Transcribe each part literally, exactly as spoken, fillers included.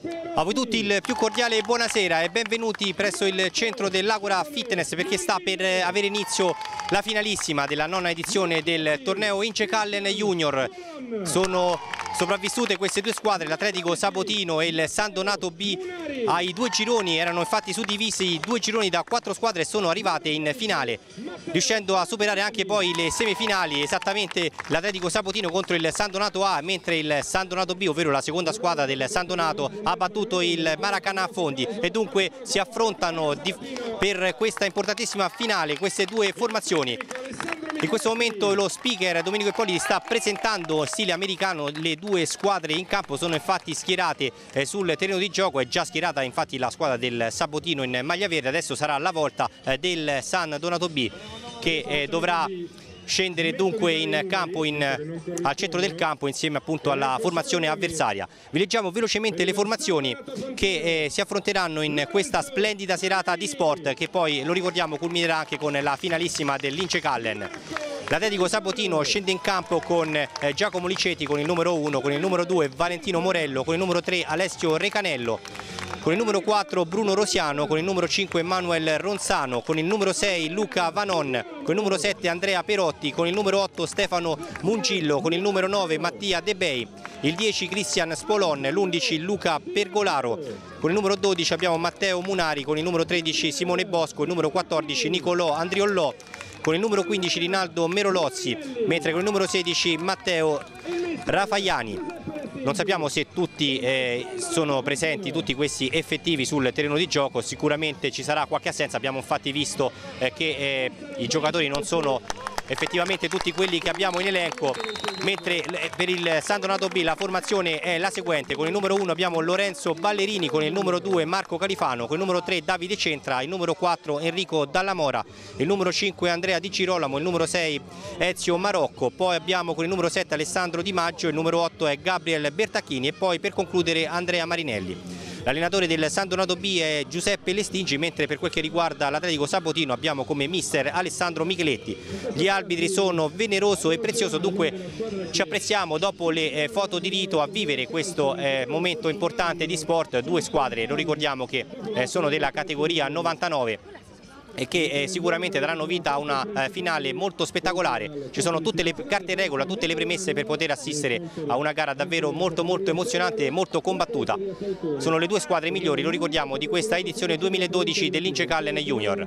A voi tutti il più cordiale buonasera e benvenuti presso il centro dell'Agora Fitness, perché sta per avere inizio la finalissima della nona edizione del torneo Incekallen Junior. Sono sopravvissute queste due squadre, l'Atletico Sabotino e il San Donato B. Ai due gironi erano infatti suddivisi due gironi da quattro squadre e sono arrivate in finale, riuscendo a superare anche poi le semifinali, esattamente l'Atletico Sabotino contro il San Donato A, mentre il San Donato B, ovvero la seconda squadra del San Donato, ha battuto il Maracanã Fondi, e dunque si affrontano per questa importantissima finale queste due formazioni. In questo momento lo speaker Domenico Ippoliti sta presentando stile americano le due squadre in campo. Sono infatti schierate eh, sul terreno di gioco, è già schierata infatti la squadra del Sabotino in maglia verde. Adesso sarà la volta eh, del San Donato B, che eh, dovrà scendere dunque in campo, in, al centro del campo, insieme appunto alla formazione avversaria. Vi leggiamo velocemente le formazioni che eh, si affronteranno in questa splendida serata di sport, che poi, lo ricordiamo, culminerà anche con la finalissima dell'Incekallen. L'Atletico Sabotino scende in campo con eh, Giacomo Licetti con il numero uno, con il numero due Valentino Morello, con il numero tre Alessio Recanello, con il numero quattro Bruno Rosiano, con il numero cinque Manuel Ronzano, con il numero sei Luca Vanon, con il numero sette Andrea Perotti, con il numero otto Stefano Mungillo, con il numero nove Mattia De Bei, il dieci Cristian Spolon, l'undici Luca Pergolaro, con il numero dodici abbiamo Matteo Munari, con il numero tredici Simone Bosco, il numero quattordici Nicolò Andriollò, con il numero quindici Rinaldo Merolozzi, mentre con il numero sedici Matteo Rafaiani. Non sappiamo se tutti eh, sono presenti, tutti questi effettivi sul terreno di gioco, sicuramente ci sarà qualche assenza. Abbiamo infatti visto eh, che eh, i giocatori non sono effettivamente tutti quelli che abbiamo in elenco, mentre per il San Donato B la formazione è la seguente: con il numero uno abbiamo Lorenzo Ballerini, con il numero due Marco Califano, con il numero tre Davide Centra, il numero quattro Enrico Dallamora, il numero cinque Andrea Di Girolamo, il numero sei Ezio Marocco, poi abbiamo con il numero sette Alessandro Di Maggio, il numero otto è Gabriel Bertacchini e poi per concludere Andrea Marinelli. L'allenatore del San Donato B è Giuseppe Lestingi, mentre per quel che riguarda l'Atletico Sabotino abbiamo come mister Alessandro Micheletti. Gli arbitri sono Veneroso e Prezioso, dunque ci apprezziamo dopo le eh, foto di rito a vivere questo eh, momento importante di sport. Due squadre, lo ricordiamo, che eh, sono della categoria novantanove e che eh, sicuramente daranno vita a una eh, finale molto spettacolare. Ci sono tutte le carte in regola, tutte le premesse per poter assistere a una gara davvero molto molto emozionante e molto combattuta. Sono le due squadre migliori, lo ricordiamo, di questa edizione duemiladodici dell'Incekallen Junior.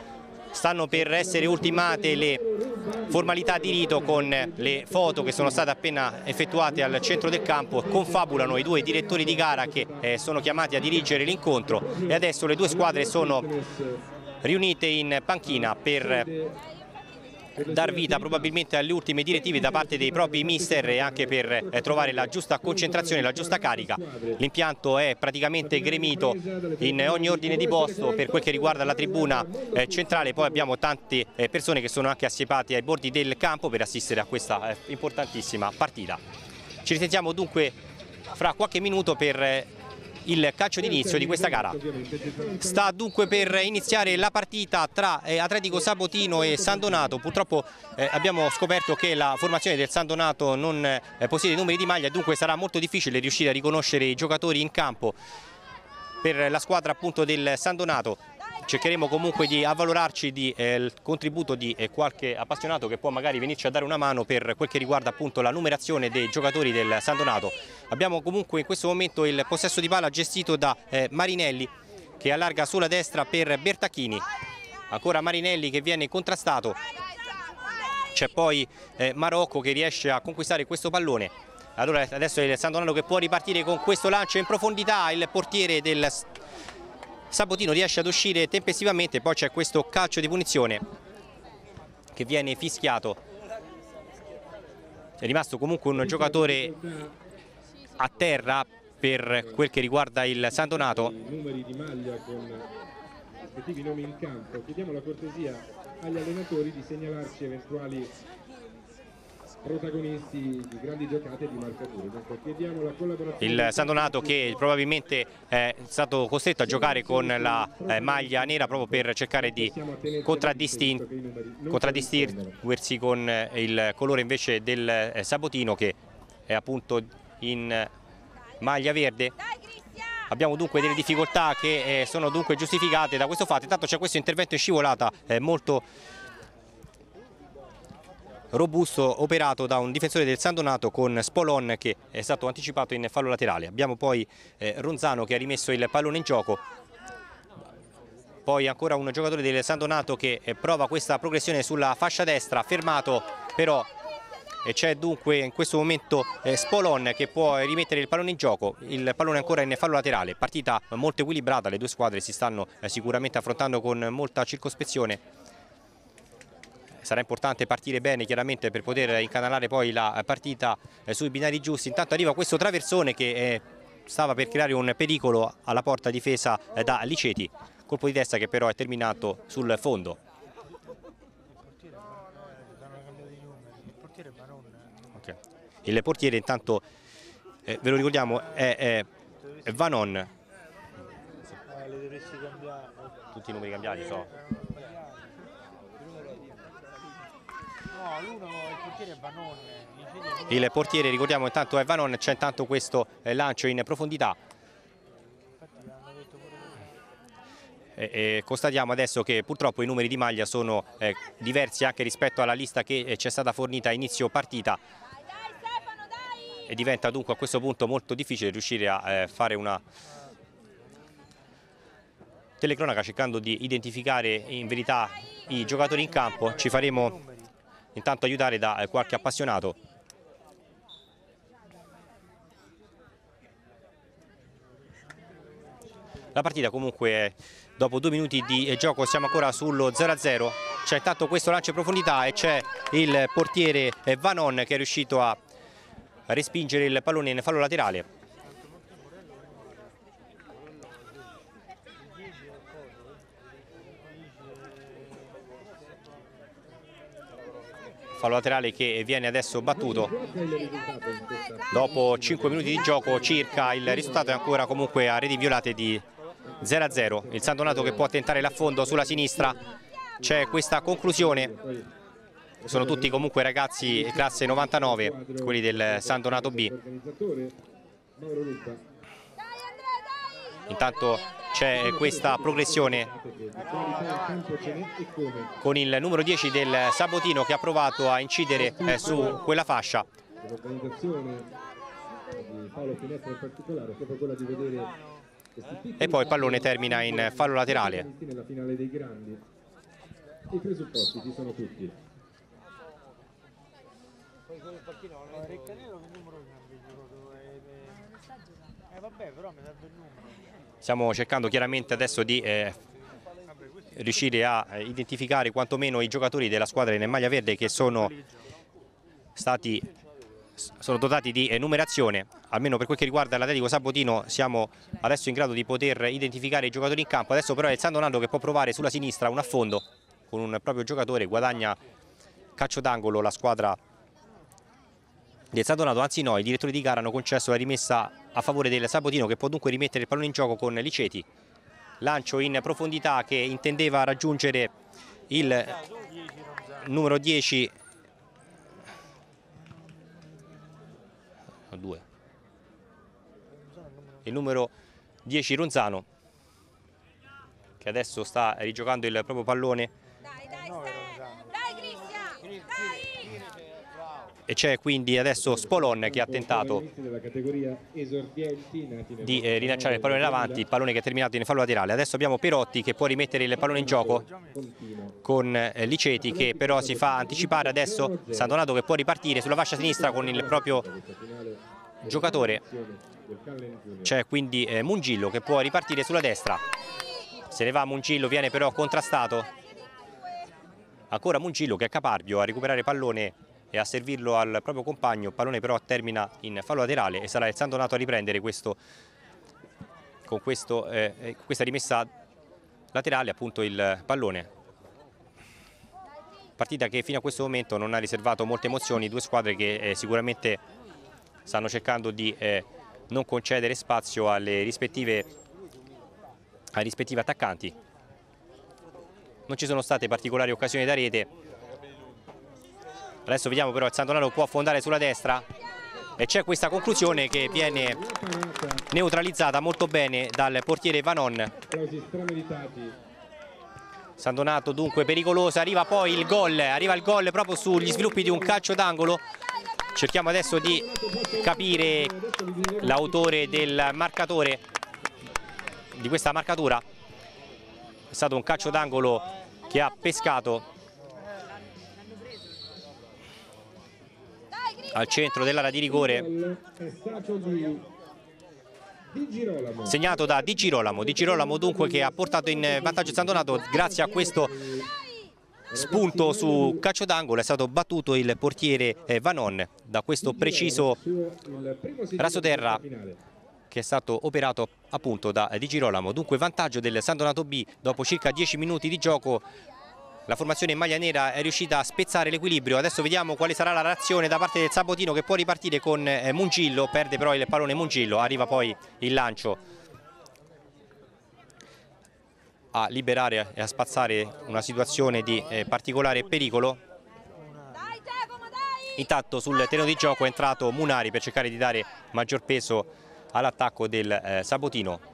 Stanno per essere ultimate le formalità di rito con le foto che sono state appena effettuate al centro del campo. Confabulano i due direttori di gara che eh, sono chiamati a dirigere l'incontro, e adesso le due squadre sono riunite in panchina per dar vita probabilmente alle ultime direttive da parte dei propri mister e anche per eh, trovare la giusta concentrazione, la giusta carica. L'impianto è praticamente gremito in ogni ordine di posto per quel che riguarda la tribuna eh, centrale. Poi abbiamo tante eh, persone che sono anche assiepate ai bordi del campo per assistere a questa eh, importantissima partita. Ci risentiamo dunque fra qualche minuto per eh, il calcio d'inizio di questa gara. Sta dunque per iniziare la partita tra eh, Atletico Sabotino e San Donato. Purtroppo eh, abbiamo scoperto che la formazione del San Donato non eh, possiede i numeri di maglia, dunque sarà molto difficile riuscire a riconoscere i giocatori in campo per la squadra appunto del San Donato. Cercheremo comunque di avvalorarci di eh, il contributo di eh, qualche appassionato che può magari venirci a dare una mano per quel che riguarda appunto la numerazione dei giocatori del San Donato. Abbiamo comunque in questo momento il possesso di palla gestito da eh, Marinelli, che allarga sulla destra per Bertacchini. Ancora Marinelli che viene contrastato. C'è poi eh, Marocco che riesce a conquistare questo pallone. Allora adesso è il San Donato che può ripartire con questo lancio in profondità. Il portiere del Sabotino riesce ad uscire tempestivamente, poi c'è questo calcio di punizione che viene fischiato. È rimasto comunque un giocatore a terra per quel che riguarda il San Donato. Numeri di maglia con rispettivi nomi in campo. Chiediamo la cortesia agli allenatori di segnalarci eventuali protagonisti di grandi giocate e di marcature. Chiediamo la collaborazione. Il San Donato che probabilmente è stato costretto a giocare con la eh, maglia nera proprio per cercare di contraddistinguersi con eh, il colore invece del eh, Sabotino, che è appunto in maglia verde. Abbiamo dunque delle difficoltà che eh, sono dunque giustificate da questo fatto. Intanto c'è questo intervento in scivolata eh, molto robusto operato da un difensore del San Donato con Spolon che è stato anticipato in fallo laterale. Abbiamo poi eh, Ronzano che ha rimesso il pallone in gioco, poi ancora un giocatore del San Donato che eh, prova questa progressione sulla fascia destra, fermato però, e c'è dunque in questo momento eh, Spolon che può rimettere il pallone in gioco. Il pallone ancora in fallo laterale, partita molto equilibrata, le due squadre si stanno eh, sicuramente affrontando con molta circospezione. Sarà importante partire bene chiaramente per poter incanalare poi la partita sui binari giusti. Intanto arriva questo traversone che stava per creare un pericolo alla porta difesa da Liceti. Colpo di testa che però è terminato sul fondo. Okay. Il portiere intanto, eh, ve lo ricordiamo, è, è, è Vanon. Tutti i numeri cambiati, so. Il portiere, ricordiamo, intanto è Vanon, c'è intanto questo eh, lancio in profondità. E, e constatiamo adesso che purtroppo i numeri di maglia sono eh, diversi anche rispetto alla lista che eh, ci è stata fornita a inizio partita. E diventa dunque a questo punto molto difficile riuscire a eh, fare una telecronaca cercando di identificare in verità i giocatori in campo. Ci faremo intanto aiutare da qualche appassionato. La partita comunque dopo due minuti di gioco siamo ancora sullo zero a zero. C'è intanto questo lancio in profondità e c'è il portiere Vanon che è riuscito a respingere il pallone in fallo laterale. Fallo laterale che viene adesso battuto dopo cinque minuti di gioco circa. Il risultato è ancora comunque a reti violate di zero a zero. Il San Donato che può tentare l'affondo sulla sinistra. C'è questa conclusione. Sono tutti comunque ragazzi classe novantanove, quelli del San Donato B. Intanto c'è questa progressione con il numero dieci del Sabotino che ha provato a incidere eh, su quella fascia. E poi il pallone termina in fallo laterale. I presupposti ci sono tutti. Stiamo cercando chiaramente adesso di eh, riuscire a identificare quantomeno i giocatori della squadra in maglia verde che sono stati sono dotati di eh, numerazione. Almeno per quel che riguarda l'Atletico Sabotino siamo adesso in grado di poter identificare i giocatori in campo. Adesso però è il San Donato che può provare sulla sinistra un affondo con un proprio giocatore, guadagna calcio d'angolo la squadra del San Donato, anzi no, i direttori di gara hanno concesso la rimessa a favore del Sabotino che può dunque rimettere il pallone in gioco con Liceti. Lancio in profondità che intendeva raggiungere il numero dieci, due. il numero dieci Ronzano che adesso sta rigiocando il proprio pallone. E c'è quindi adesso Spolon che ha tentato di eh, rilanciare il pallone davanti, il pallone che è terminato in fallo laterale. Adesso abbiamo Perotti che può rimettere il pallone in gioco con eh, Liceti che però si fa anticipare. Adesso San Donato che può ripartire sulla fascia sinistra con il proprio giocatore. C'è quindi eh, Mungillo che può ripartire sulla destra. Se ne va Mungillo, viene però contrastato. Ancora Mungillo che è caparbio a recuperare pallone e a servirlo al proprio compagno. Il pallone però termina in fallo laterale e sarà il San Donato a riprendere questo con questo, eh, questa rimessa laterale appunto il pallone. Partita che fino a questo momento non ha riservato molte emozioni, due squadre che eh, sicuramente stanno cercando di eh, non concedere spazio alle rispettive, ai rispettivi attaccanti. Non ci sono state particolari occasioni da rete. Adesso vediamo però il San Donato può affondare sulla destra. e c'è questa conclusione che viene neutralizzata molto bene dal portiere Vanon. San Donato dunque pericolosa, arriva poi il gol, arriva il gol proprio sugli sviluppi di un calcio d'angolo. Cerchiamo adesso di capire l'autore del marcatore, di questa marcatura. È stato un calcio d'angolo che ha pescato al centro dell'area di rigore, segnato da Di Girolamo. Di Girolamo dunque che ha portato in vantaggio San Donato grazie a questo spunto su calcio d'angolo. È stato battuto il portiere Vanon da questo preciso rasoterra che è stato operato appunto da Di Girolamo. Dunque vantaggio del San Donato B dopo circa dieci minuti di gioco. La formazione in maglia nera è riuscita a spezzare l'equilibrio. Adesso vediamo quale sarà la reazione da parte del Sabotino, che può ripartire con Mungillo, perde però il pallone Mungillo, arriva poi il lancio a liberare e a spazzare una situazione di eh, particolare pericolo. Intanto sul terreno di gioco è entrato Munari per cercare di dare maggior peso all'attacco del eh, Sabotino.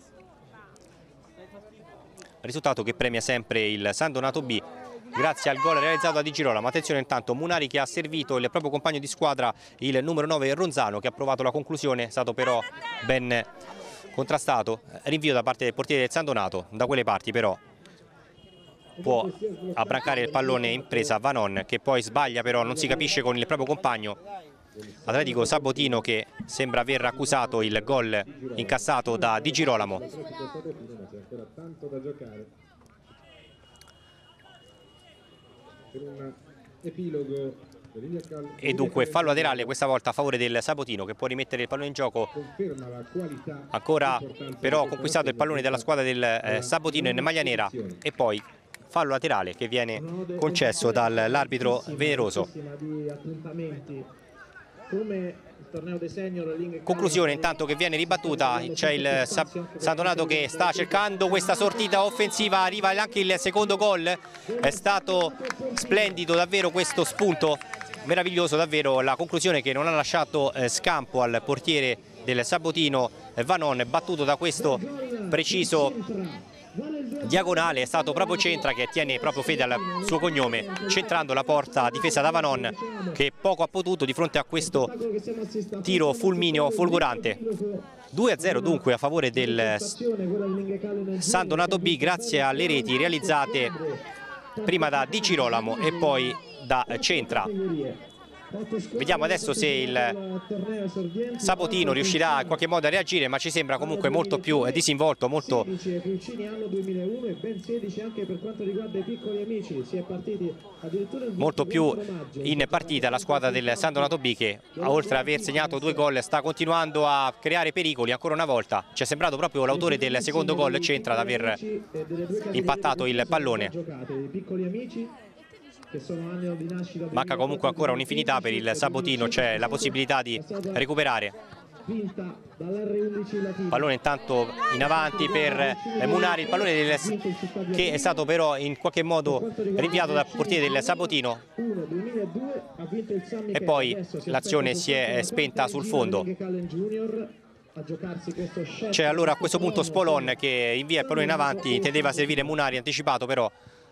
Risultato che premia sempre il San Donato B grazie al gol realizzato da Di Girolamo. Attenzione intanto Munari che ha servito il proprio compagno di squadra, il numero nove Ronzano, che ha provato la conclusione, è stato però ben contrastato. Rinvio da parte del portiere del San Donato, da quelle parti però può abbrancare il pallone in presa Vanon, che poi sbaglia però, non si capisce con il proprio compagno. Atletico Sabotino che sembra aver accusato il gol incassato da Di Girolamo. E dunque fallo laterale questa volta a favore del Sabotino, che può rimettere il pallone in gioco. Ancora però conquistato il pallone dalla squadra del eh, Sabotino in maglia nera, e poi fallo laterale che viene concesso dall'arbitro Veneroso. Conclusione intanto che viene ribattuta, c'è il San Donato che sta cercando questa sortita offensiva, arriva anche il secondo gol. È stato splendido davvero questo spunto, meraviglioso davvero la conclusione che non ha lasciato eh, scampo al portiere del Sabotino Vanon, battuto da questo preciso diagonale. È stato proprio Centra che tiene proprio fede al suo cognome, centrando la porta difesa da Vanon, che poco ha potuto di fronte a questo tiro fulmineo folgorante. due a zero dunque a favore del San Donato B grazie alle reti realizzate prima da Di Girolamo e poi da Centra. Vediamo adesso se il Sabotino riuscirà in qualche modo a reagire, ma ci sembra comunque molto più disinvolto, molto, molto più in partita la squadra del San Donato B, che oltre ad aver segnato due gol sta continuando a creare pericoli ancora una volta. Ci è sembrato proprio l'autore del secondo gol, Centra, ad aver impattato il pallone. Manca comunque ancora un'infinità per il Sabotino, c'è la possibilità di recuperare. Pallone intanto in avanti per Munari, il pallone del, che è stato però in qualche modo rinviato dal portiere del Sabotino, e poi l'azione si è spenta sul fondo. C'è allora a questo punto Spolon che invia il pallone in avanti, intendeva servire Munari anticipato però,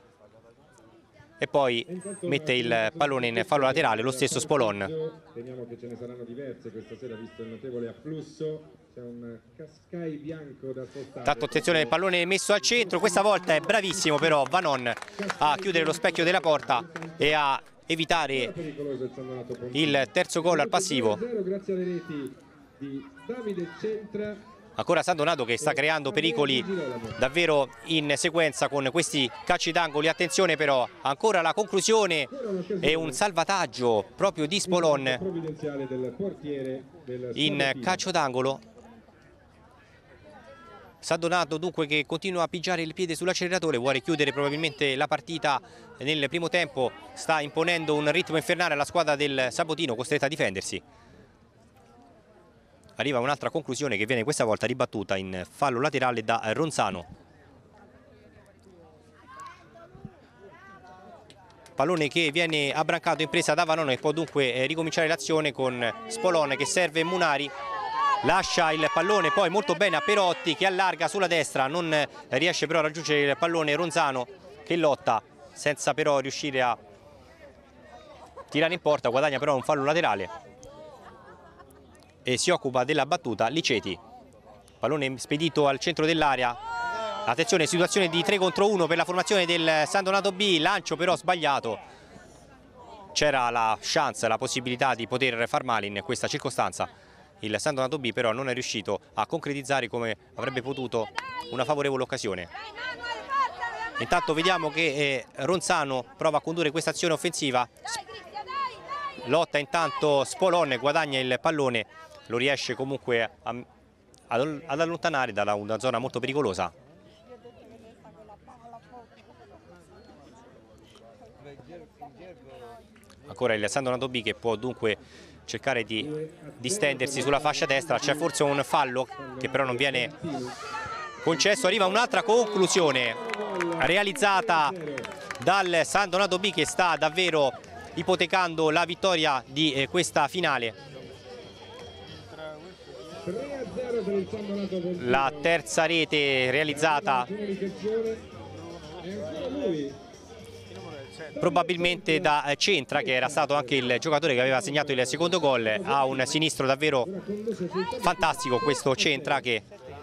e poi mette il pallone in fallo laterale lo stesso Spolon. Temiamo che ce ne saranno diverse questa sera visto il notevole afflusso. C'è un Cascai bianco da spostare. Tanto attenzione, il pallone messo al centro, questa volta è bravissimo però Vanon a chiudere lo specchio della porta e a evitare il terzo gol al passivo. Grazie alle reti di Davide Centra. Ancora San Donato che sta creando pericoli davvero in sequenza con questi calci d'angoli. Attenzione però, ancora la conclusione e un salvataggio proprio di Spolon in calcio d'angolo. San Donato dunque che continua a pigiare il piede sull'acceleratore, vuole chiudere probabilmente la partita nel primo tempo, sta imponendo un ritmo infernale alla squadra del Sabotino, costretta a difendersi. Arriva un'altra conclusione che viene questa volta ribattuta in fallo laterale da Ronzano. pallone che viene abbrancato in presa da Vanone e può dunque eh, ricominciare l'azione con Spolon che serve Munari, lascia il pallone poi molto bene a Perotti che allarga sulla destra, non riesce però a raggiungere il pallone Ronzano che lotta senza però riuscire a tirare in porta, guadagna però un fallo laterale e si occupa della battuta Liceti. Pallone spedito al centro dell'area, attenzione, situazione di tre contro uno per la formazione del San Donato B, lancio però sbagliato, c'era la chance, la possibilità di poter far male in questa circostanza, il San Donato B però non è riuscito a concretizzare come avrebbe potuto una favorevole occasione. Intanto vediamo che eh, Ronzano prova a condurre questa azione offensiva, lotta intanto Spolon, guadagna il pallone, lo riesce comunque a, ad, ad allontanare da una zona molto pericolosa. Ancora il San Donato B che può dunque cercare di distendersi sulla fascia destra, c'è forse un fallo che però non viene concesso, arriva un'altra conclusione realizzata dal San Donato B che sta davvero ipotecando la vittoria di eh, questa finale. La terza rete realizzata probabilmente da Centra, che era stato anche il giocatore che aveva segnato il secondo gol. Ha un sinistro davvero fantastico questo Centra, che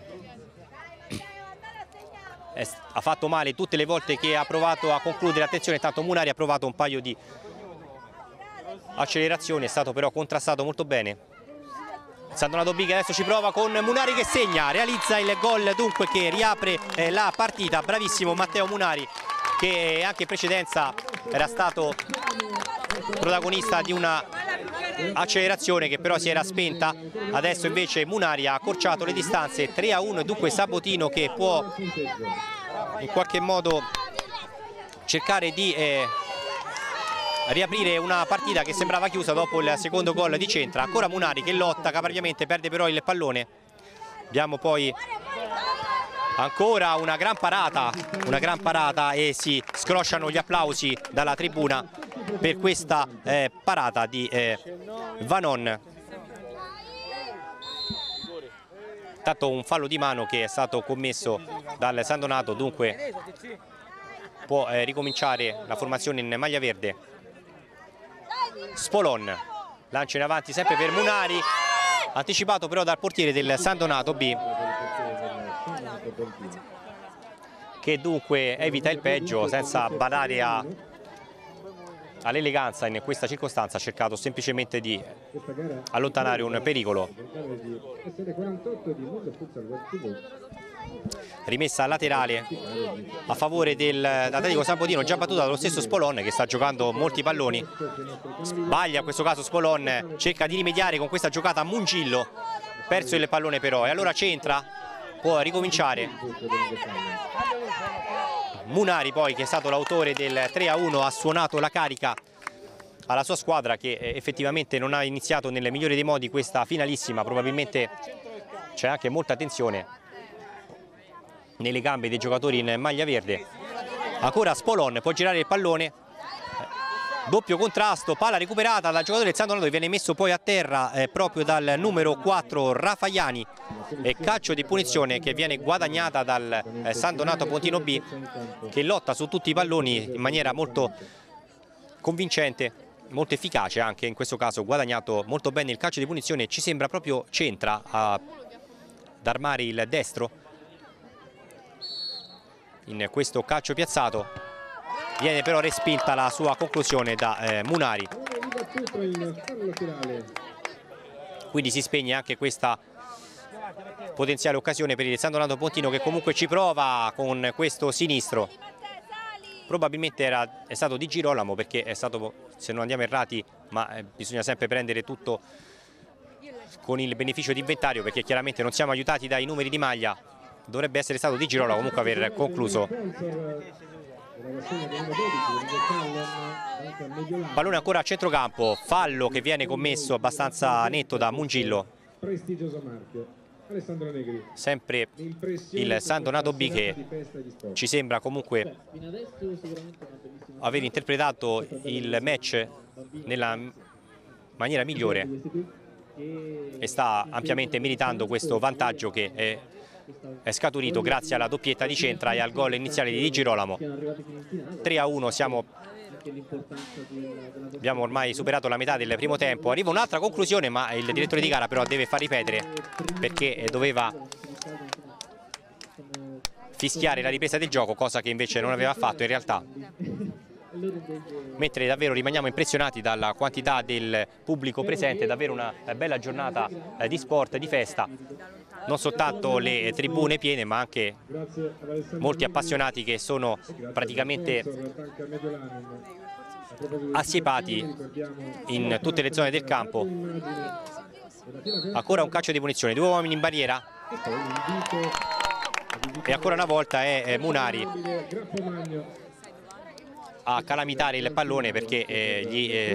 è, ha fatto male tutte le volte che ha provato a concludere. Attenzione, intanto Munari ha provato un paio di accelerazioni, è stato però contrastato molto bene. San Donato B che adesso ci prova con Munari che segna, realizza il gol dunque che riapre eh, la partita. Bravissimo Matteo Munari, che anche in precedenza era stato protagonista di una accelerazione che però si era spenta. Adesso invece Munari ha accorciato le distanze, tre a uno, e dunque Sabotino che può in qualche modo cercare di eh, riaprire una partita che sembrava chiusa dopo il secondo gol di Centra. Ancora Munari che lotta caparbiamente, perde però il pallone. Abbiamo poi ancora una gran parata, una gran parata e si scrosciano gli applausi dalla tribuna per questa eh, parata di eh, Vanon. Intanto un fallo di mano che è stato commesso dal San Donato, dunque può eh, ricominciare la formazione in maglia verde. Spolon, lancio in avanti sempre per Munari, anticipato però dal portiere del San Donato B, che dunque evita il peggio senza badare a, all'eleganza. In questa circostanza ha cercato semplicemente di allontanare un pericolo. Rimessa laterale a favore dell'Atletico Sabotino, già battuta dallo stesso Spolon che sta giocando molti palloni. Sbaglia in questo caso Spolon, cerca di rimediare con questa giocata a Mungillo, perso il pallone però, e allora Centra, può ricominciare. Munari poi, che è stato l'autore del tre a uno, ha suonato la carica alla sua squadra, che effettivamente non ha iniziato nel migliore dei modi questa finalissima. Probabilmente c'è anche molta tensione nelle gambe dei giocatori in maglia verde. Ancora Spolon, può girare il pallone, doppio contrasto, palla recuperata dal giocatore del San Donato, che viene messo poi a terra eh, proprio dal numero quattro Rafaiani, e calcio di punizione che viene guadagnata dal eh, San Donato Pontino B, che lotta su tutti i palloni in maniera molto convincente, molto efficace anche in questo caso, guadagnato molto bene il calcio di punizione. Ci sembra proprio Centra ad armare il destro in questo calcio piazzato. Viene però respinta la sua conclusione da eh, Munari, quindi si spegne anche questa potenziale occasione per il San Donato Pontino, che comunque ci prova con questo sinistro. Probabilmente era, è stato di Girolamo, perché è stato, se non andiamo errati, ma eh, bisogna sempre prendere tutto con il beneficio di inventario, perché chiaramente non siamo aiutati dai numeri di maglia. Dovrebbe essere stato di Girolamo comunque aver concluso. Pallone ancora a centrocampo, fallo che viene commesso abbastanza netto da Mungillo. Alessandro Negri. Sempre il San Donato B che ci sembra comunque aver interpretato il match nella maniera migliore e sta ampiamente meritando questo vantaggio che è, è scaturito grazie alla doppietta di Centra e al gol iniziale di Di Girolamo. tre a uno, siamo, abbiamo ormai superato la metà del primo tempo. Arriva un'altra conclusione, ma il direttore di gara però deve far ripetere perché doveva fischiare la ripresa del gioco, cosa che invece non aveva fatto in realtà. Mentre davvero rimaniamo impressionati dalla quantità del pubblico presente, davvero una bella giornata di sport, di festa, non soltanto le tribune piene ma anche molti appassionati che sono praticamente assiepati in tutte le zone del campo. Ancora un calcio di punizione, due uomini in barriera e ancora una volta è Munari a calamitare il pallone perché eh, gli eh,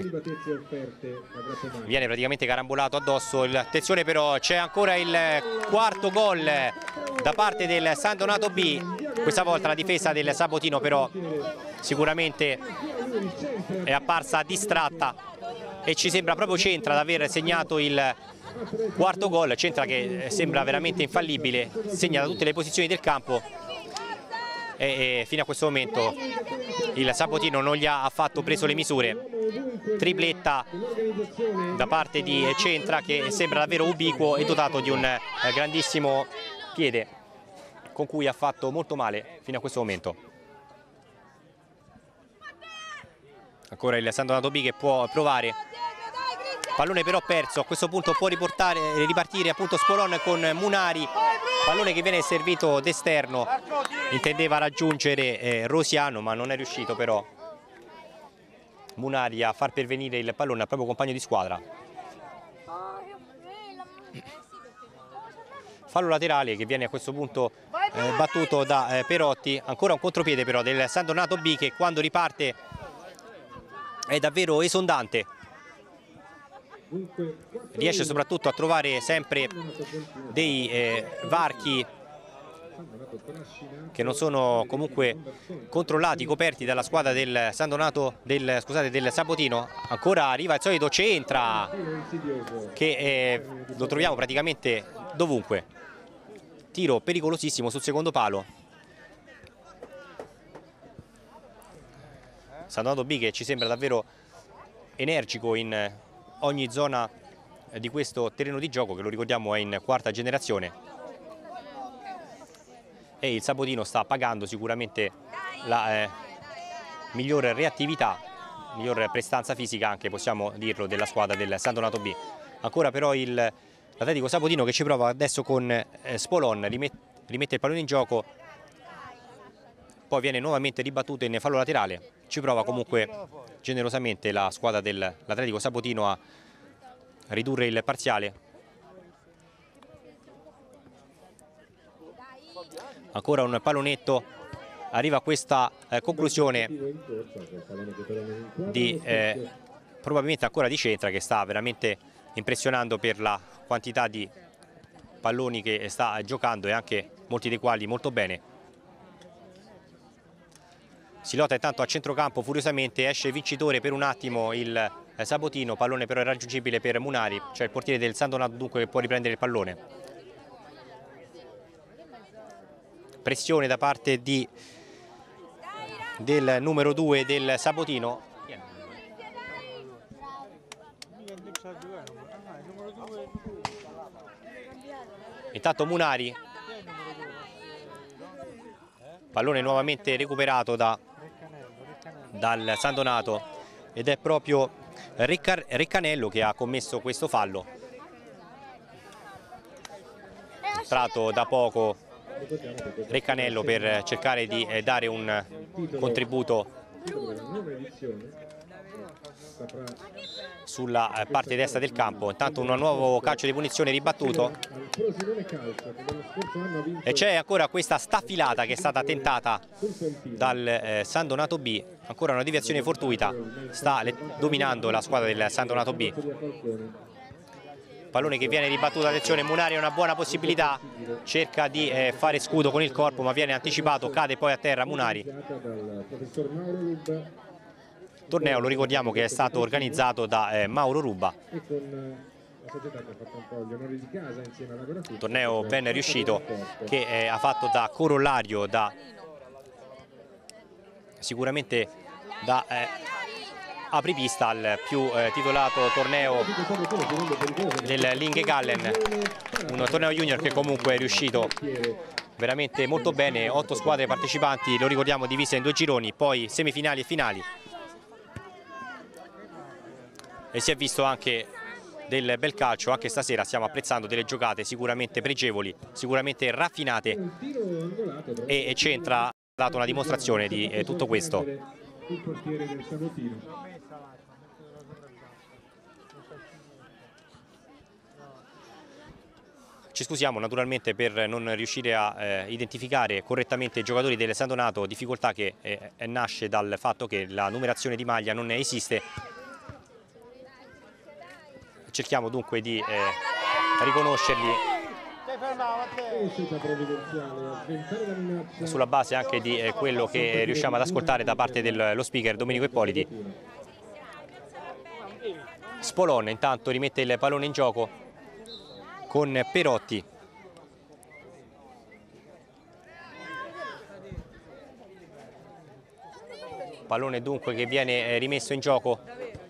viene praticamente carambolato addosso. Attenzione però, c'è ancora il quarto gol da parte del San Donato B. Questa volta la difesa del Sabotino però sicuramente è apparsa distratta e ci sembra proprio Centra ad aver segnato il quarto gol. Centra che sembra veramente infallibile, segna da tutte le posizioni del campo e, e fino a questo momento il Sabotino non gli ha affatto preso le misure. Tripletta da parte di Centra che sembra davvero ubiquo e dotato di un eh, grandissimo piede con cui ha fatto molto male fino a questo momento. Ancora il San Donato B che può provare, pallone però perso. A questo punto può riportare, ripartire appunto Spolon con Munari, pallone che viene servito d'esterno, intendeva raggiungere eh, Rosiano ma non è riuscito però Munari a far pervenire il pallone al proprio compagno di squadra. Fallo laterale che viene a questo punto eh, battuto da eh, Perotti. Ancora un contropiede però del San Donato B che quando riparte è davvero esondante, riesce soprattutto a trovare sempre dei eh, varchi che non sono comunque controllati, coperti dalla squadra del San Donato, del, scusate, del Sabotino. Ancora arriva il solito Centra che eh, lo troviamo praticamente dovunque. Tiro pericolosissimo sul secondo palo. San Donato B che ci sembra davvero energico in ogni zona di questo terreno di gioco che, lo ricordiamo, è in quarta generazione e il Sabotino sta pagando sicuramente la eh, migliore reattività, miglior prestanza fisica anche, possiamo dirlo, della squadra del San Donato B. Ancora però l'Atletico Sabotino che ci prova adesso con eh, Spolon, rimette, rimette il pallone in gioco, poi viene nuovamente ribattuto in fallo laterale. Ci prova comunque generosamente la squadra dell'Atletico Sabotino a ridurre il parziale. Ancora un pallonetto, arriva a questa eh, conclusione di eh, probabilmente ancora di Centra che sta veramente impressionando per la quantità di palloni che sta giocando e anche molti dei quali molto bene. Si lotta intanto a centrocampo furiosamente, esce vincitore per un attimo il Sabotino, pallone però irraggiungibile per Munari, cioè il portiere del San Donato dunque che può riprendere il pallone. Pressione da parte di, del numero due del Sabotino. Intanto Munari, pallone nuovamente recuperato da, dal San Donato ed è proprio Riccar Reccanello che ha commesso questo fallo. Entrato da poco Reccanello per cercare di eh, dare un contributo sulla eh, parte destra del campo. Intanto un nuovo calcio di punizione ribattuto e c'è ancora questa staffilata che è stata tentata dal eh, San Donato B. Ancora una deviazione fortuita, sta dominando la squadra del San Donato B. pallone che viene ribattuto, attenzione, Munari è una buona possibilità, cerca di eh, fare scudo con il corpo ma viene anticipato, cade poi a terra Munari. Torneo, lo ricordiamo, che è stato organizzato da eh, Mauro Ruba. Torneo ben riuscito che eh, ha fatto da corollario, da sicuramente da eh, apripista al più eh, titolato torneo del Lingegallen, un torneo junior che comunque è riuscito veramente molto bene, otto squadre partecipanti, lo ricordiamo, divise in due gironi, poi semifinali e finali, e si è visto anche del bel calcio. Anche stasera stiamo apprezzando delle giocate sicuramente pregevoli, sicuramente raffinate, e, e Centra ha dato una dimostrazione di eh, tutto questo. Ci scusiamo naturalmente per non riuscire a eh, identificare correttamente i giocatori del San Donato, difficoltà che eh, nasce dal fatto che la numerazione di maglia non esiste. Cerchiamo dunque di eh, riconoscerli sulla base anche di eh, quello che riusciamo ad ascoltare da parte dello speaker Domenico Ippoliti. Spolon intanto rimette il pallone in gioco con Perotti. Pallone dunque che viene rimesso in gioco.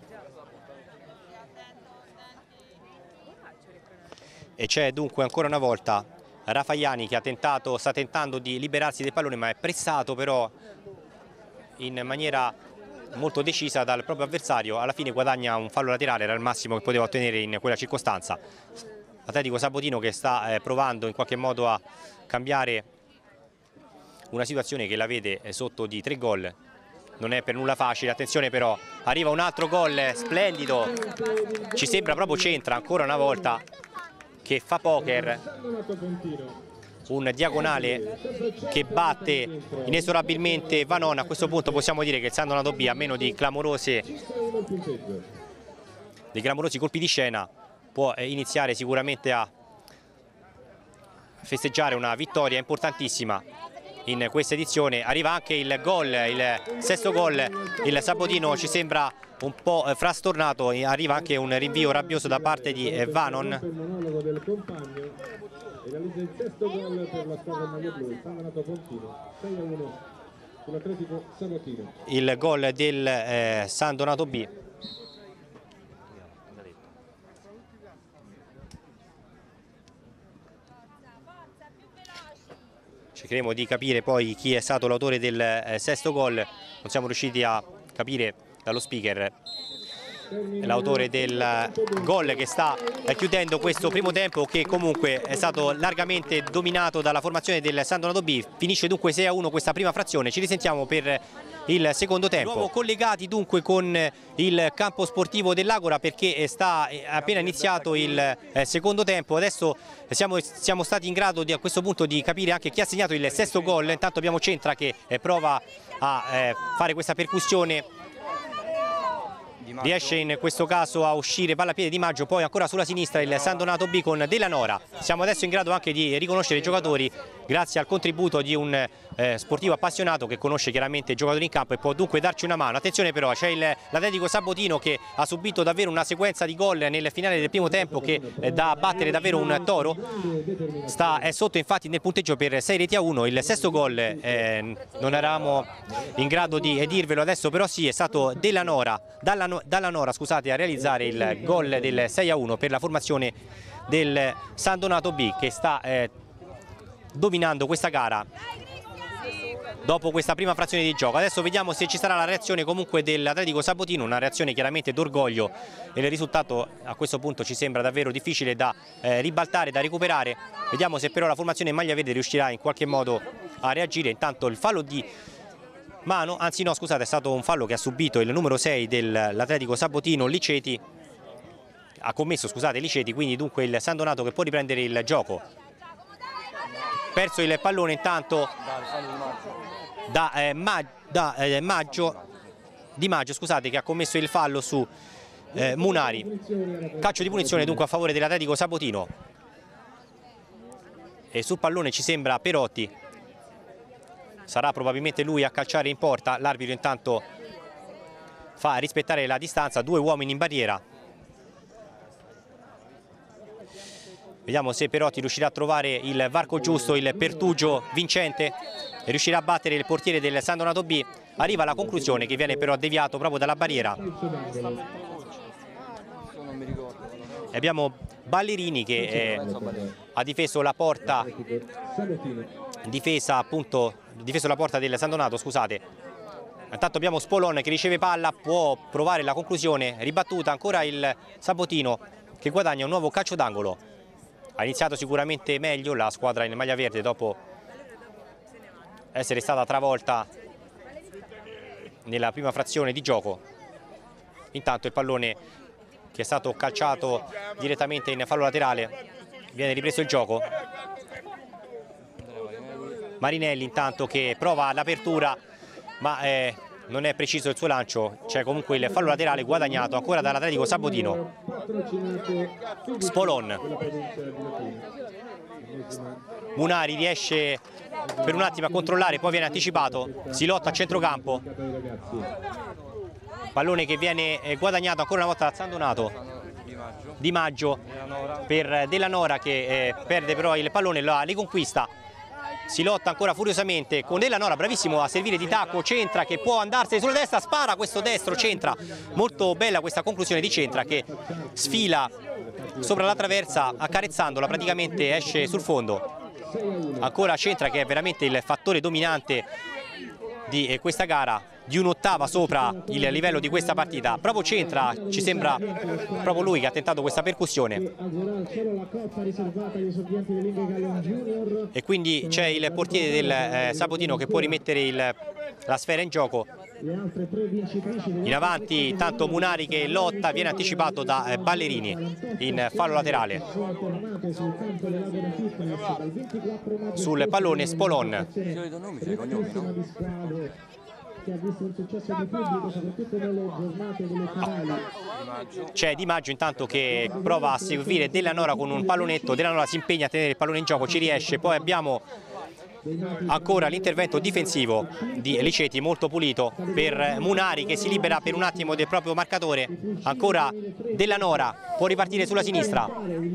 E c'è dunque ancora una volta Rafaiani che ha tentato, sta tentando di liberarsi del pallone, ma è pressato però in maniera molto decisa dal proprio avversario. Alla fine guadagna un fallo laterale, era il massimo che poteva ottenere in quella circostanza. Atletico Sabotino che sta eh, provando in qualche modo a cambiare una situazione che la vede eh, sotto di tre gol. Non è per nulla facile, attenzione però, arriva un altro gol splendido, ci sembra proprio Centra ancora una volta che fa poker, un diagonale che batte inesorabilmente Vanon. A questo punto possiamo dire che il San Donato B, a meno di clamorose, dei clamorosi colpi di scena, può iniziare sicuramente a festeggiare una vittoria importantissima in questa edizione. Arriva anche il gol, il sesto gol, il Sabotino ci sembra un po' frastornato, arriva anche un rinvio rabbioso da parte di Vanon. Il gol del eh, San Donato B. Cercheremo di capire poi chi è stato l'autore del eh, sesto gol. Non siamo riusciti a capire dallo speaker l'autore del gol che sta chiudendo questo primo tempo, che comunque è stato largamente dominato dalla formazione del San Donato B. Finisce dunque sei a uno questa prima frazione. Ci risentiamo per il secondo tempo. Nuovo collegati dunque con il campo sportivo dell'Agora, perché sta appena iniziato il secondo tempo. Adesso siamo, siamo stati in grado di, a questo punto, di capire anche chi ha segnato il sesto gol. Intanto abbiamo Centra che prova a fare questa percussione, riesce in questo caso a uscire palla a piede Di Maggio, poi ancora sulla sinistra il San Donato B con Della Nora. Siamo adesso in grado anche di riconoscere i giocatori grazie al contributo di un eh, sportivo appassionato che conosce chiaramente i giocatori in campo e può dunque darci una mano. Attenzione però, c'è l'Atletico Sabotino che ha subito davvero una sequenza di gol nel finale del primo tempo che eh, dà a battere davvero un toro. Sta, è sotto infatti nel punteggio per sei reti a uno. Il sesto gol eh, non eravamo in grado di eh, dirvelo adesso, però sì, è stato Della Nora, Dalla, Dalla Nora scusate, a realizzare il gol del sei a uno per la formazione del San Donato B, che sta eh, dominando questa gara dopo questa prima frazione di gioco. Adesso vediamo se ci sarà la reazione comunque dell'Atletico Sabotino, una reazione chiaramente d'orgoglio, e il risultato a questo punto ci sembra davvero difficile da eh, ribaltare, da recuperare. Vediamo se però la formazione in maglia verde riuscirà in qualche modo a reagire. Intanto il fallo di mano, anzi no scusate, è stato un fallo che ha subito il numero sei dell'Atletico Sabotino, Liceti, ha commesso scusate Liceti, quindi dunque il San Donato che può riprendere il gioco. Perso il pallone intanto da, eh, Ma, da eh, Maggio, Di Maggio scusate, che ha commesso il fallo su eh, Munari. Calcio di punizione dunque a favore dell'Atletico Sabotino. E sul pallone ci sembra Perotti, sarà probabilmente lui a calciare in porta. L'arbitro intanto fa rispettare la distanza, due uomini in barriera. Vediamo se Perotti riuscirà a trovare il varco giusto, il pertugio vincente, e riuscirà a battere il portiere del San Donato B. Arriva alla conclusione, che viene però deviato proprio dalla barriera. E abbiamo Ballerini che eh, ha difeso la porta, difesa appunto, difeso la porta del San Donato, scusate. Intanto abbiamo Spolon che riceve palla, può provare la conclusione, ribattuta ancora il Sabotino che guadagna un nuovo calcio d'angolo. Ha iniziato sicuramente meglio la squadra in maglia verde dopo essere stata travolta nella prima frazione di gioco. Intanto il pallone che è stato calciato direttamente in fallo laterale, viene ripreso il gioco. Marinelli intanto che prova l'apertura, ma eh, non è preciso il suo lancio. C'è comunque il fallo laterale guadagnato ancora dall'Atletico Sabotino. Spolon. Munari riesce per un attimo a controllare, poi viene anticipato, si lotta a centrocampo. Pallone che viene guadagnato ancora una volta da San Donato. Di Maggio per Della Nora che eh, perde però il pallone, la riconquista. Si lotta ancora furiosamente con Della Nora, bravissimo a servire di tacco, centra che può andarsene sulla destra, spara questo destro, centra. Molto bella questa conclusione di centra che sfila sopra la traversa accarezzandola, praticamente esce sul fondo. Ancora centra che è veramente il fattore dominante di questa gara, di un'ottava sopra il livello di questa partita. Proprio centra, ci sembra proprio lui che ha tentato questa percussione. E quindi c'è il portiere del eh, Sabotino che può rimettere il, la sfera in gioco. In avanti intanto Munari che lotta, viene anticipato da eh, Ballerini in fallo laterale. Sul pallone Spolon. C'è Di Maggio intanto che prova a seguire Della Nora con un pallonetto. Della Nora si impegna a tenere il pallone in gioco, ci riesce. Poi abbiamo ancora l'intervento difensivo di Liceti molto pulito per Munari che si libera per un attimo del proprio marcatore. Ancora Della Nora, può ripartire sulla sinistra,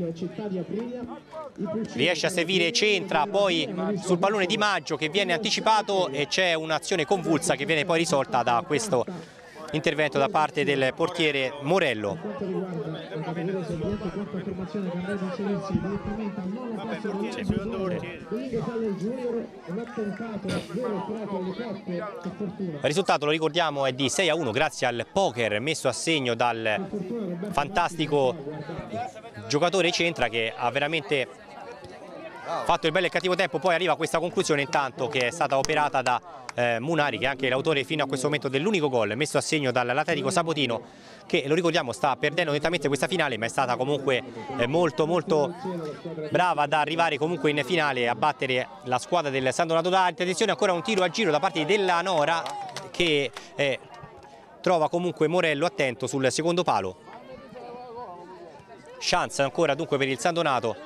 riesce a servire, centra, poi sul pallone Di Maggio che viene anticipato e c'è un'azione convulsa che viene poi risolta da questo intervento da parte del portiere Morello. Il risultato, lo ricordiamo, è di sei a uno grazie al poker messo a segno dal fantastico giocatore centra che ha veramente fatto il bello e il cattivo tempo. Poi arriva questa conclusione intanto che è stata operata da eh, Munari, che è anche l'autore fino a questo momento dell'unico gol messo a segno dall'Atletico Sabotino, che lo ricordiamo sta perdendo nettamente questa finale, ma è stata comunque eh, molto molto brava ad arrivare comunque in finale a battere la squadra del San Donato d'Arte. Attenzione, ancora un tiro a giro da parte di Della Nora che eh, trova comunque Morello attento sul secondo palo. Chance ancora dunque per il San Donato,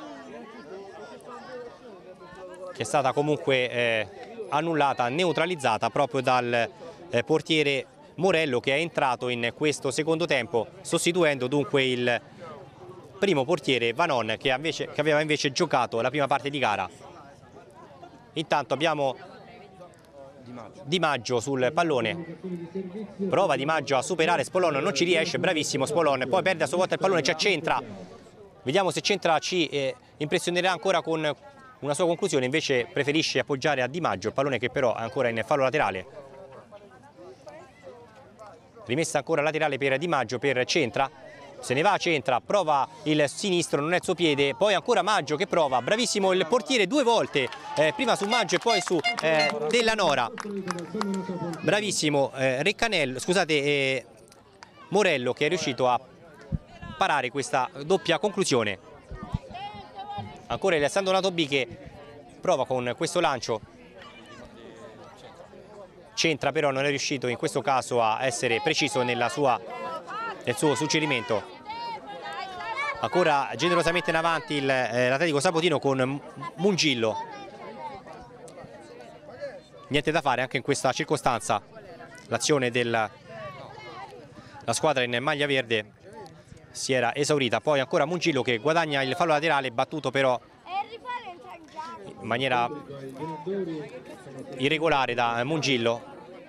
che è stata comunque eh, annullata, neutralizzata proprio dal eh, portiere Morello, che è entrato in questo secondo tempo sostituendo dunque il primo portiere Vanon che, invece, che aveva invece giocato la prima parte di gara. Intanto abbiamo Di Maggio sul pallone, prova Di Maggio a superare Spolon, non ci riesce, bravissimo Spolon, poi perde a sua volta il pallone, ci accentra, vediamo se centra ci eh, impressionerà ancora con una sua conclusione, invece preferisce appoggiare a Di Maggio, il pallone che però è ancora in fallo laterale. Rimessa ancora laterale per Di Maggio, per centra, se ne va a centra, prova il sinistro, non è il suo piede, poi ancora Maggio che prova, bravissimo il portiere due volte, eh, prima su Maggio e poi su eh, Della Nora, bravissimo eh, Reccanello, scusate eh, Morello, che è riuscito a parare questa doppia conclusione. Ancora il San Donato B che prova con questo lancio, centra però non è riuscito in questo caso a essere preciso nella sua del suo suggerimento. Ancora generosamente in avanti il, eh, l'Atletico Sapotino con Mungillo. Niente da fare anche in questa circostanza. L'azione della la squadra in maglia verde si era esaurita. Poi ancora Mungillo che guadagna il fallo laterale, battuto però in maniera irregolare da Mungillo,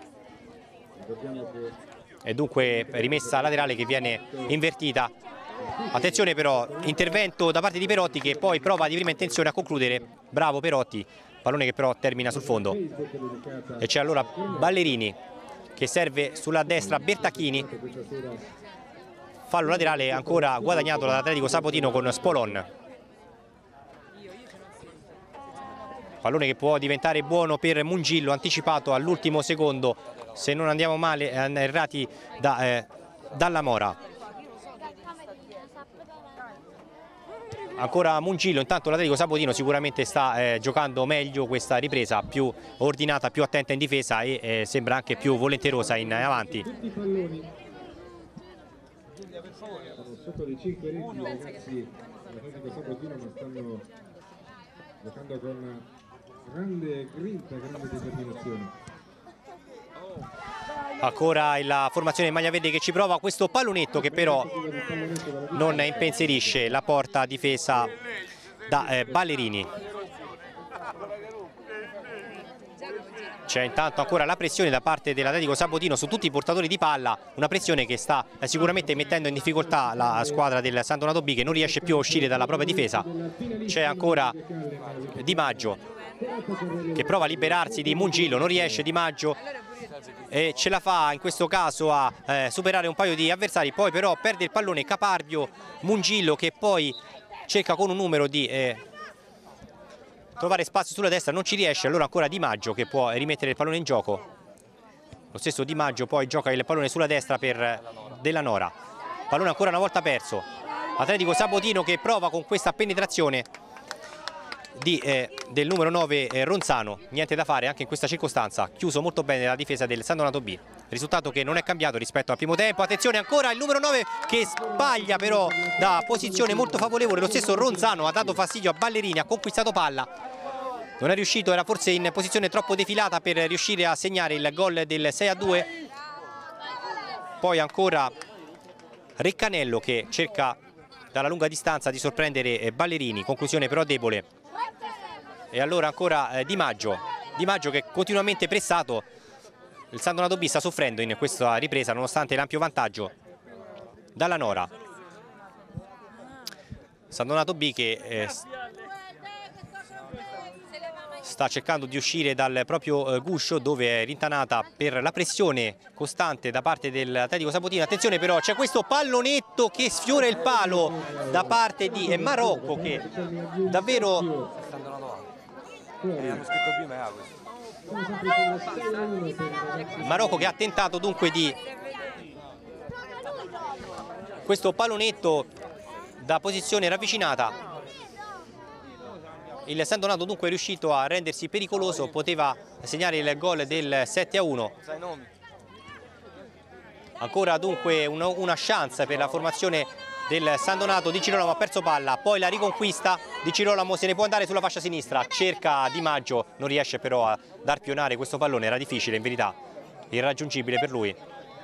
e dunque rimessa laterale che viene invertita. Attenzione però, intervento da parte di Perotti che poi prova di prima intenzione a concludere. Bravo Perotti, pallone che però termina sul fondo. E c'è allora Ballerini che serve sulla destra Bertacchini. Fallo laterale ancora guadagnato dall'Atletico Sapotino con Spolon. Pallone che può diventare buono per Mungillo, anticipato all'ultimo secondo, se non andiamo male, errati da, eh, dalla Mora. Ancora Mungillo, intanto l'Atletico Sapotino sicuramente sta eh, giocando meglio questa ripresa, più ordinata, più attenta in difesa e eh, sembra anche più volenterosa in avanti. Sotto dei cinque reti i ragazzi dell'Atletico Sapotino, ma stanno giocando con grande grinta, grande determinazione. Ancora la formazione in maglia verde che ci prova questo pallonetto che però non impensierisce la porta difesa da eh, Ballerini. C'è intanto ancora la pressione da parte dell'Atletico Sapotino su tutti i portatori di palla, una pressione che sta eh, sicuramente mettendo in difficoltà la squadra del San Donato B, che non riesce più a uscire dalla propria difesa. C'è ancora Di Maggio che prova a liberarsi di Mungillo, non riesce Di Maggio e ce la fa in questo caso a eh, superare un paio di avversari, poi però perde il pallone caparbio Mungillo che poi cerca con un numero di eh, trovare spazio sulla destra, non ci riesce, allora ancora Di Maggio che può rimettere il pallone in gioco. Lo stesso Di Maggio poi gioca il pallone sulla destra per Della Nora. Pallone ancora una volta perso. Atletico Sapotino che prova con questa penetrazione di, eh, del numero nove eh, Ronzano. Niente da fare anche in questa circostanza, chiuso molto bene la difesa del San Donato B. Risultato che non è cambiato rispetto al primo tempo. Attenzione ancora il numero nove che sbaglia però da posizione molto favorevole. Lo stesso Ronzano ha dato fastidio a Ballerini, ha conquistato palla, non è riuscito, era forse in posizione troppo defilata per riuscire a segnare il gol del sei a due. Poi ancora Reccanello che cerca dalla lunga distanza di sorprendere Ballerini, conclusione però debole. E allora ancora eh, Di Maggio, Di Maggio che continuamente pressato. Il San Donato B sta soffrendo in questa ripresa nonostante l'ampio vantaggio dalla Nora. San Donato B che eh, sta cercando di uscire dal proprio eh, guscio, dove è rintanata per la pressione costante da parte dell'Atletico Sapotino. Attenzione però, c'è questo pallonetto che sfiora il palo da parte di eh, Marocco che davvero... Marocco che ha tentato dunque di questo pallonetto da posizione ravvicinata. Il San Donato dunque è riuscito a rendersi pericoloso, poteva segnare il gol del sette a uno. Ancora dunque una, una chance per la formazione del San Donato. Di Girolamo ha perso palla, poi la riconquista. Di Girolamo se ne può andare sulla fascia sinistra, cerca Di Maggio, non riesce però a dar pionare questo pallone, era difficile in verità, irraggiungibile per lui.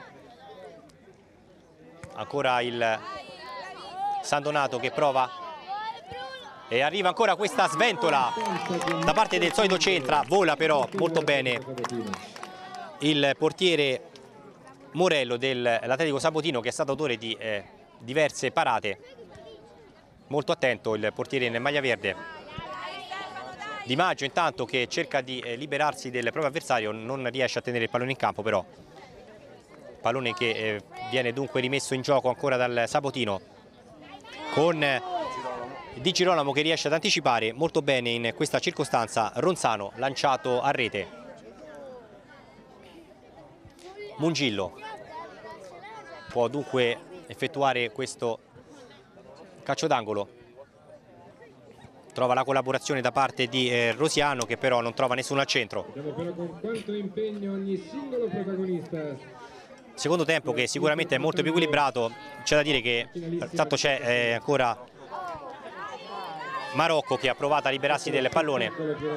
Ancora il San Donato che prova e arriva ancora questa sventola da parte del solito centra, vola però molto bene il portiere Morello dell'Atletico Sapotino, che è stato autore di eh, diverse parate. Molto attento il portiere in maglia verde. Di Maggio intanto che cerca di eh, liberarsi del proprio avversario, non riesce a tenere il pallone in campo però. Pallone che eh, viene dunque rimesso in gioco ancora dal Sapotino con eh, Di Girolamo che riesce ad anticipare molto bene in questa circostanza Ronzano, lanciato a rete. Mungillo può dunque effettuare questo calcio d'angolo, trova la collaborazione da parte di eh, Rosiano che però non trova nessuno al centro. Vediamo però con quanto impegno ogni singolo protagonista secondo tempo che sicuramente è molto più equilibrato. C'è da dire che intanto c'è eh, ancora Marocco che ha provato a liberarsi del pallone.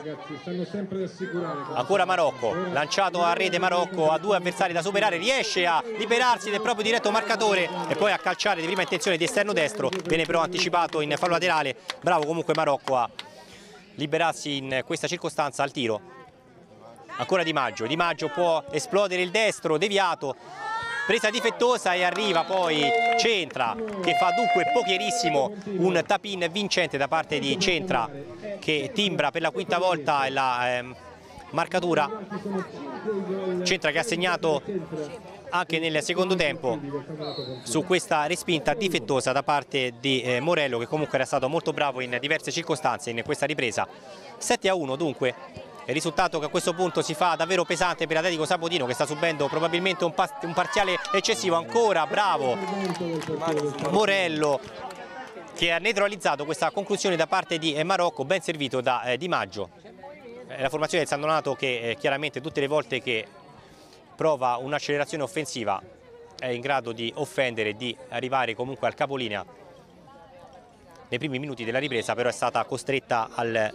Ancora Marocco, lanciato a rete Marocco, ha due avversari da superare, riesce a liberarsi del proprio diretto marcatore e poi a calciare di prima intenzione di esterno destro, viene però anticipato in fallo laterale. Bravo comunque Marocco a liberarsi in questa circostanza al tiro. Ancora Di Maggio, Di Maggio può esplodere il destro, deviato, presa difettosa e arriva poi Centra che fa dunque pochierissimo un tap-in vincente da parte di Centra che timbra per la quinta volta la eh, marcatura. Centra che ha segnato anche nel secondo tempo su questa respinta difettosa da parte di eh, Morello, che comunque era stato molto bravo in diverse circostanze in questa ripresa. sette a uno dunque il risultato che a questo punto si fa davvero pesante per Atletico Sapotino, che sta subendo probabilmente un, un parziale eccessivo. Ancora bravo Morello che ha neutralizzato questa conclusione da parte di Marocco, ben servito da eh, Di Maggio. Eh, la formazione del San Donato che eh, chiaramente tutte le volte che prova un'accelerazione offensiva è in grado di offendere e di arrivare comunque al capolinea nei primi minuti della ripresa, però è stata costretta al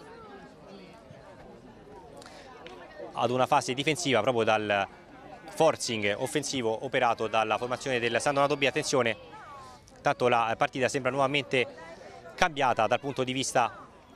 ad una fase difensiva proprio dal forcing offensivo operato dalla formazione del San Donato B. Attenzione, tanto la partita sembra nuovamente cambiata dal punto di vista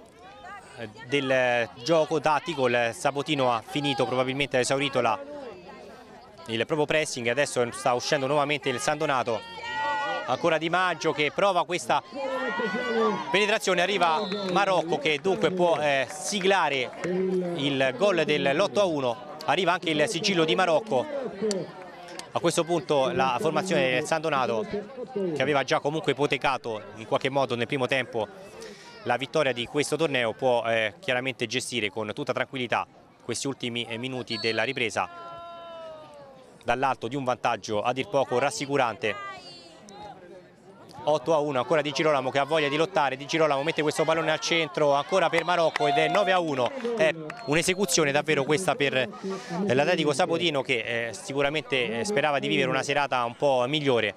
del gioco tattico. Il Sapotino ha finito, probabilmente ha esaurito la, il proprio pressing, adesso sta uscendo nuovamente il San Donato. Ancora Di Maggio che prova questa penetrazione, arriva Marocco che dunque può eh, siglare il gol dell'otto a uno, arriva anche il sigillo di Marocco. A questo punto la formazione del San Donato, che aveva già comunque ipotecato in qualche modo nel primo tempo la vittoria di questo torneo, può eh, chiaramente gestire con tutta tranquillità questi ultimi eh, minuti della ripresa dall'alto di un vantaggio a dir poco rassicurante. otto a uno, ancora Di Girolamo che ha voglia di lottare. Di Girolamo mette questo pallone al centro, ancora per Marocco, ed è nove a uno. È un'esecuzione davvero questa per l'Atletico Sapotino, che eh, sicuramente sperava di vivere una serata un po' migliore.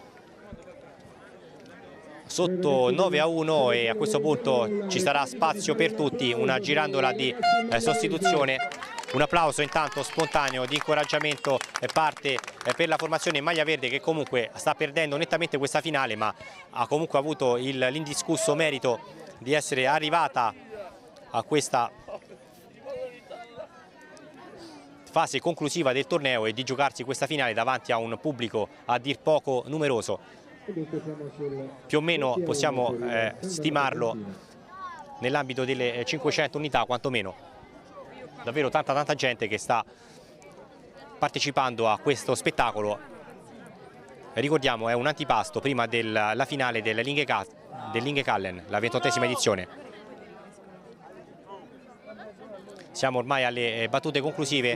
Sotto nove a uno e a questo punto ci sarà spazio per tutti, una girandola di eh, sostituzione. Un applauso intanto spontaneo di incoraggiamento parte per la formazione in maglia verde, che comunque sta perdendo nettamente questa finale, ma ha comunque avuto l'indiscusso merito di essere arrivata a questa fase conclusiva del torneo e di giocarsi questa finale davanti a un pubblico a dir poco numeroso. Più o meno possiamo eh, stimarlo nell'ambito delle cinquecento unità quantomeno. Davvero tanta tanta gente che sta partecipando a questo spettacolo. Ricordiamo, è un antipasto prima della finale del Lingekallen, la ventottesima edizione. Siamo ormai alle battute conclusive.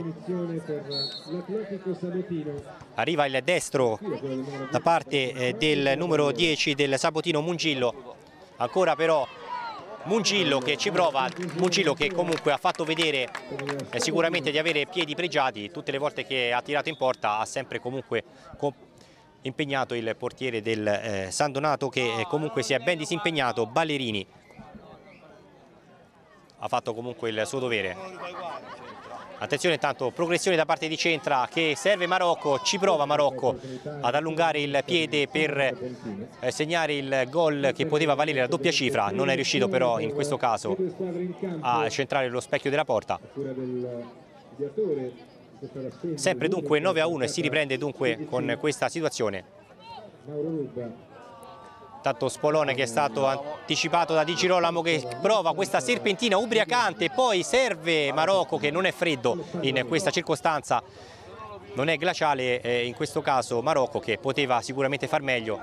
Arriva il destro da parte del numero dieci del Sapotino, Mungillo. Ancora però Mungillo che ci prova, Mungillo che comunque ha fatto vedere eh, sicuramente di avere piedi pregiati. Tutte le volte che ha tirato in porta ha sempre comunque impegnato il portiere del eh, San Donato, che eh, comunque si è ben disimpegnato. Ballerini ha fatto comunque il suo dovere. Attenzione intanto, progressione da parte di Centra che serve Marocco, ci prova Marocco ad allungare il piede per eh, segnare il gol che poteva valere la doppia cifra. Non è riuscito però in questo caso a centrare lo specchio della porta. Sempre dunque nove a uno e si riprende dunque con questa situazione. Tanto Spolone che è stato anticipato da Di Girolamo, che prova questa serpentina ubriacante, poi serve Marocco che non è freddo in questa circostanza, non è glaciale eh, in questo caso Marocco, che poteva sicuramente far meglio.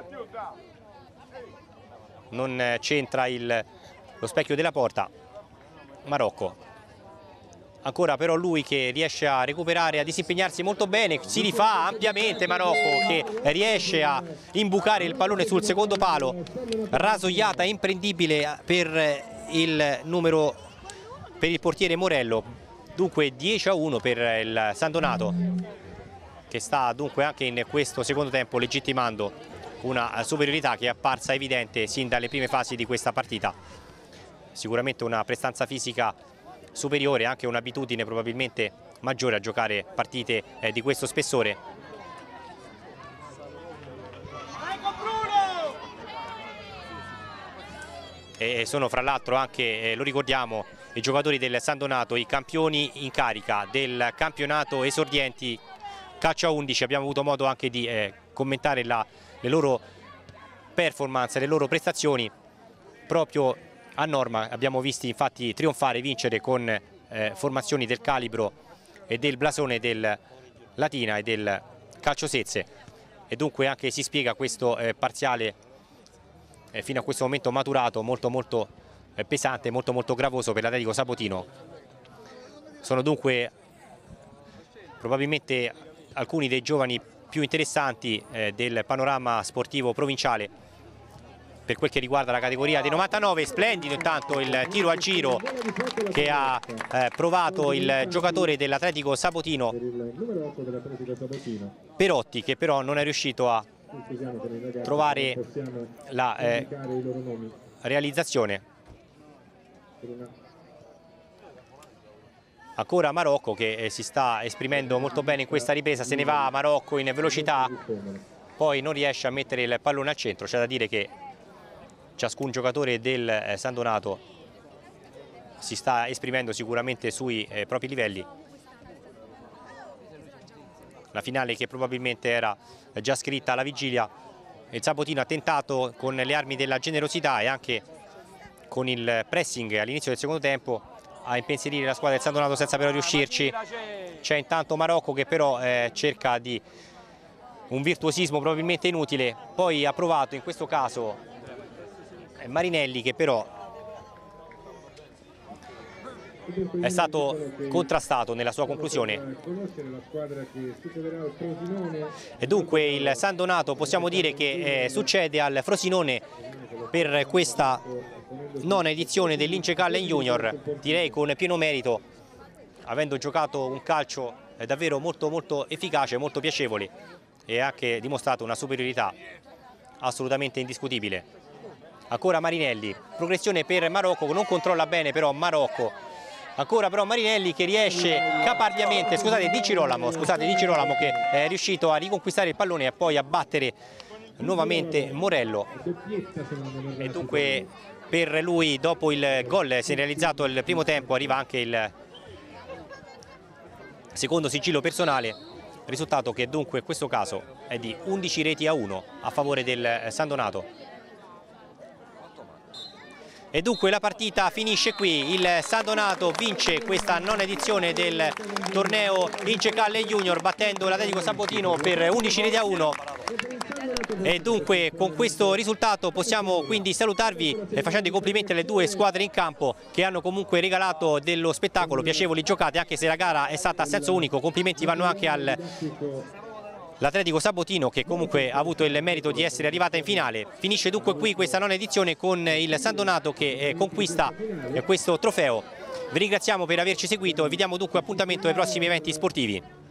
Non centra il, lo specchio della porta Marocco. Ancora però lui che riesce a recuperare, a disimpegnarsi molto bene, si rifà ampiamente Marocco che riesce a imbucare il pallone sul secondo palo. Rasoiata imprendibile per il numero, per il portiere Morello. Dunque dieci a uno per il San Donato, che sta dunque anche in questo secondo tempo legittimando una superiorità che è apparsa evidente sin dalle prime fasi di questa partita. Sicuramente una prestanza fisica superiore, anche un'abitudine probabilmente maggiore a giocare partite eh, di questo spessore. E sono fra l'altro anche, eh, lo ricordiamo, i giocatori del San Donato, i campioni in carica del campionato esordienti calcio a undici. Abbiamo avuto modo anche di eh, commentare la, le loro performance, le loro prestazioni proprio a Norma. Abbiamo visti infatti trionfare, vincere con eh, formazioni del calibro e del blasone del Latina e del Calciosezze, e dunque anche si spiega questo eh, parziale eh, fino a questo momento maturato, molto molto eh, pesante, molto molto gravoso per l'Atletico Sabotino. Sono dunque probabilmente alcuni dei giovani più interessanti eh, del panorama sportivo provinciale per quel che riguarda la categoria dei novantanove. Splendido intanto il tiro a giro che ha eh, provato il giocatore dell'Atletico Sabotino, Perotti, che però non è riuscito a trovare la eh, realizzazione. Ancora Marocco che eh, si sta esprimendo molto bene in questa ripresa, se ne va Marocco in velocità, poi non riesce a mettere il pallone al centro. C'è da dire che ciascun giocatore del eh, San Donato si sta esprimendo sicuramente sui eh, propri livelli. La finale che probabilmente era già scritta alla vigilia. Il Sabotino ha tentato con le armi della generosità e anche con il pressing all'inizio del secondo tempo a impensierire la squadra del San Donato senza però riuscirci. C'è intanto Marocco che però eh, cerca di un virtuosismo probabilmente inutile. Poi ha provato in questo caso eh, Marinelli, che però è stato contrastato nella sua conclusione. E dunque il San Donato possiamo dire che eh, succede al Frosinone per questa nona edizione dell'Incekallen Junior, direi con pieno merito, avendo giocato un calcio eh, davvero molto molto efficace, molto piacevole, e anche dimostrato una superiorità assolutamente indiscutibile. Ancora Marinelli, progressione per Marocco, non controlla bene però Marocco. Ancora però Marinelli che riesce caparbiamente, scusate Di Girolamo, scusate Di Girolamo che è riuscito a riconquistare il pallone e poi a battere nuovamente Morello. E dunque per lui, dopo il gol si è realizzato il primo tempo, arriva anche il secondo sigillo personale, risultato che dunque in questo caso è di undici reti a uno a favore del San Donato. E dunque la partita finisce qui, il San Donato vince questa nona edizione del torneo Incekallen Junior battendo l'Atletico Sabotino per undici reti a uno. E dunque con questo risultato possiamo quindi salutarvi facendo i complimenti alle due squadre in campo che hanno comunque regalato dello spettacolo, piacevoli giocate, anche se la gara è stata a senso unico. Complimenti vanno anche al l'Atletico Sabotino che comunque ha avuto il merito di essere arrivata in finale. Finisce dunque qui questa nona edizione con il San Donato che eh, conquista eh, questo trofeo. Vi ringraziamo per averci seguito e vi diamo dunque appuntamento ai prossimi eventi sportivi.